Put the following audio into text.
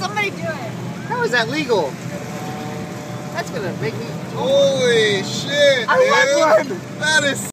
Somebody do it. How is that legal? That's gonna make me... Holy shit, I dude. won one! That is